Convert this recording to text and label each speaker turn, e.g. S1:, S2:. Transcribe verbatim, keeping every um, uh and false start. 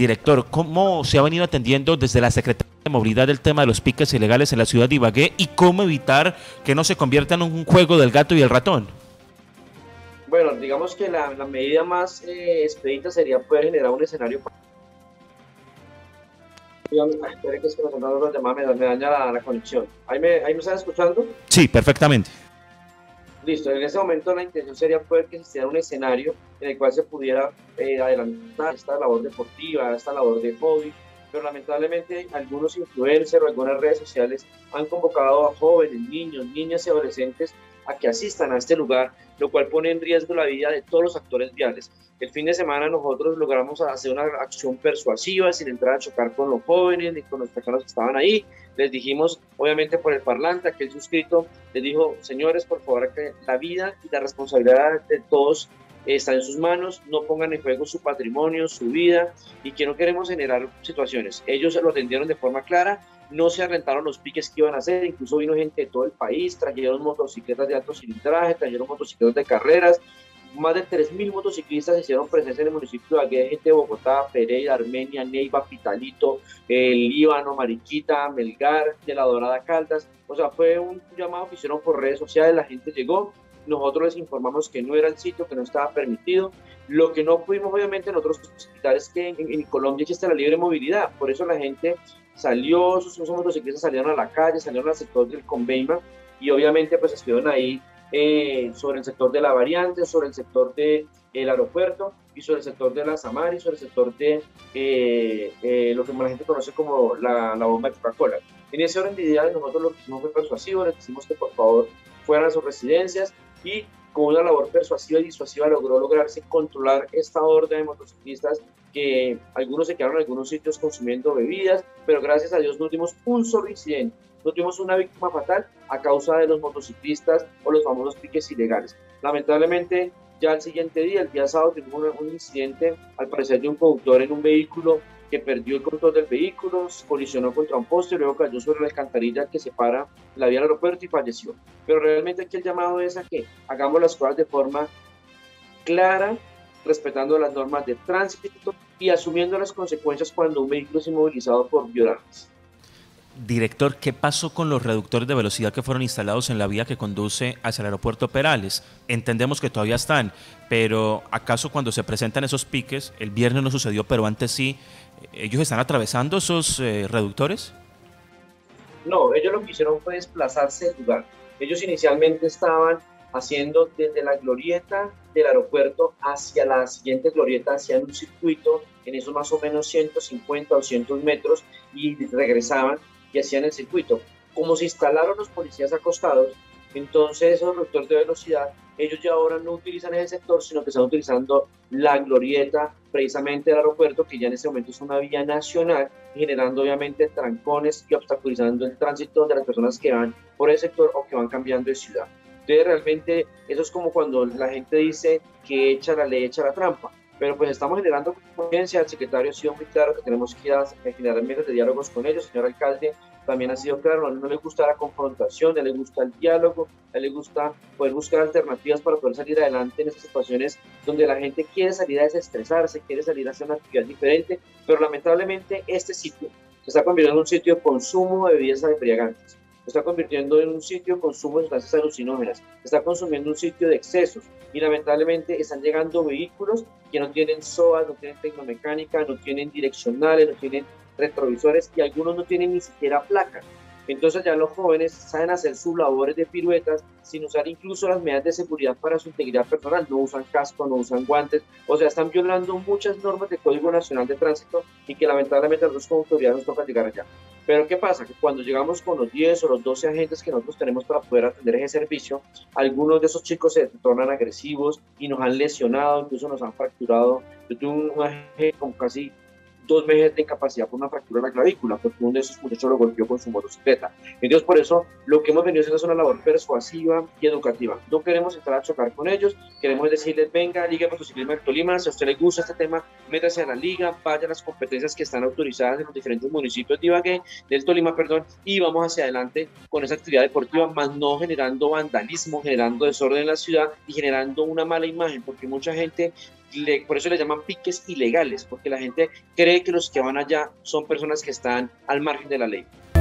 S1: director, ¿cómo se ha venido atendiendo desde la Secretaría de Movilidad del tema de los piques ilegales en la ciudad de Ibagué y cómo evitar que no se convierta en un juego del gato y el ratón?
S2: Bueno, digamos que la, la medida más eh, expedita sería poder generar un escenario. Ay, espere que es que me están dando los demás, me, me daña la, la conexión. ¿Ahí me, ¿Ahí me están escuchando?
S1: Sí, perfectamente.
S2: Listo, en ese momento la intención sería poder que existiera un escenario en el cual se pudiera eh, adelantar esta labor deportiva, esta labor de hobby, pero lamentablemente algunos influencers o algunas redes sociales han convocado a jóvenes, niños, niñas y adolescentes a que asistan a este lugar, lo cual pone en riesgo la vida de todos los actores viales. El fin de semana nosotros logramos hacer una acción persuasiva sin entrar a chocar con los jóvenes ni con las personas que estaban ahí. Les dijimos, obviamente por el parlante, aquel suscrito, les dijo, señores, por favor, que la vida y la responsabilidad de todos está en sus manos, no pongan en juego su patrimonio, su vida, y que no queremos generar situaciones. Ellos lo atendieron de forma clara, no se arrentaron los piques que iban a hacer, incluso vino gente de todo el país, trajeron motocicletas de alto cilindraje, trajeron motocicletas de carreras, más de tres mil motociclistas hicieron presencia en el municipio de Ibagué, gente de Bogotá, Pereira, Armenia, Neiva, Pitalito, el Líbano, Mariquita, Melgar, de la Dorada Caldas. O sea, fue un llamado que hicieron por redes sociales, la gente llegó, nosotros les informamos que no era el sitio, que no estaba permitido. Lo que no pudimos, obviamente, en otros hospitales, que en, en Colombia existe la libre movilidad, por eso la gente salió, sus, sus motociclistas salieron a la calle, salieron al sector del Conveima, y obviamente pues estuvieron ahí eh, sobre el sector de la variante, sobre el sector del de, aeropuerto, y sobre el sector de la Samari, sobre el sector de eh, eh, lo que la gente conoce como la, la bomba de Coca-Cola. En ese orden de ideas nosotros lo que hicimos fue persuasivo, les decimos que por favor fueran a sus residencias, y con una labor persuasiva y disuasiva logró lograrse controlar esta horda de motociclistas, que algunos se quedaron en algunos sitios consumiendo bebidas, pero gracias a Dios no tuvimos un solo incidente, no tuvimos una víctima fatal a causa de los motociclistas o los famosos piques ilegales. Lamentablemente, ya el siguiente día, el día sábado, tuvimos un, un incidente, al parecer de un conductor en un vehículo que perdió el control del vehículo, colisionó contra un poste, luego cayó sobre la alcantarilla que separa la vía al aeropuerto y falleció. Pero realmente aquí el llamado es a que hagamos las cosas de forma clara, respetando las normas de tránsito y asumiendo las consecuencias cuando un vehículo es inmovilizado por violarlas.
S1: Director, ¿qué pasó con los reductores de velocidad que fueron instalados en la vía que conduce hacia el aeropuerto Perales? Entendemos que todavía están, pero ¿acaso cuando se presentan esos piques, el viernes no sucedió, pero antes sí, ellos están atravesando esos eh, reductores?
S2: No, ellos lo que hicieron fue desplazarse del lugar. Ellos inicialmente estaban haciendo desde la glorieta del aeropuerto hacia la siguiente glorieta, hacían un circuito en esos más o menos ciento cincuenta o doscientos metros y regresaban y hacían el circuito. Como se instalaron los policías acostados, entonces esos reductores de velocidad, ellos ya ahora no utilizan ese sector, sino que están utilizando la glorieta precisamente del aeropuerto, que ya en este momento es una vía nacional, generando obviamente trancones y obstaculizando el tránsito de las personas que van por ese sector o que van cambiando de ciudad. Entonces realmente eso es como cuando la gente dice que echa la ley, echa la trampa. Pero pues estamos generando conciencia, el secretario ha sido muy claro que tenemos que ir a generar medios de diálogos con ellos, señor alcalde también ha sido claro, a él no le gusta la confrontación, a él le gusta el diálogo, a él le gusta poder buscar alternativas para poder salir adelante en estas situaciones donde la gente quiere salir a desestresarse, quiere salir a hacer una actividad diferente, pero lamentablemente este sitio se está convirtiendo en un sitio de consumo de bebidas embriagantes, se está convirtiendo en un sitio de consumo de sustancias alucinógenas, se está consumiendo un sitio de excesos y lamentablemente están llegando vehículos que no tienen S O A, no tienen tecnomecánica, no tienen direccionales, no tienen retrovisores y algunos no tienen ni siquiera placa. Entonces ya los jóvenes saben hacer sus labores de piruetas sin usar incluso las medidas de seguridad para su integridad personal, no usan casco, no usan guantes, o sea, están violando muchas normas del Código Nacional de Tránsito y que lamentablemente a nosotros como autoridad nos toca llegar allá. Pero ¿qué pasa? Que cuando llegamos con los diez o los doce agentes que nosotros tenemos para poder atender ese servicio, algunos de esos chicos se tornan agresivos y nos han lesionado, incluso nos han fracturado. Yo tuve un agente con casi dos meses de incapacidad por una fractura de la clavícula, porque uno de esos muchachos lo golpeó con su motocicleta. Entonces, por eso, lo que hemos venido haciendo es una labor persuasiva y educativa. No queremos entrar a chocar con ellos, queremos decirles, venga, Liga de Motociclismo del Tolima, si a usted le gusta este tema, métase a la liga, vaya a las competencias que están autorizadas en los diferentes municipios de Ibagué, del Tolima, perdón, y vamos hacia adelante con esa actividad deportiva, más no generando vandalismo, generando desorden en la ciudad y generando una mala imagen, porque mucha gente le, por eso le llaman piques ilegales, porque la gente cree que los que van allá son personas que están al margen de la ley.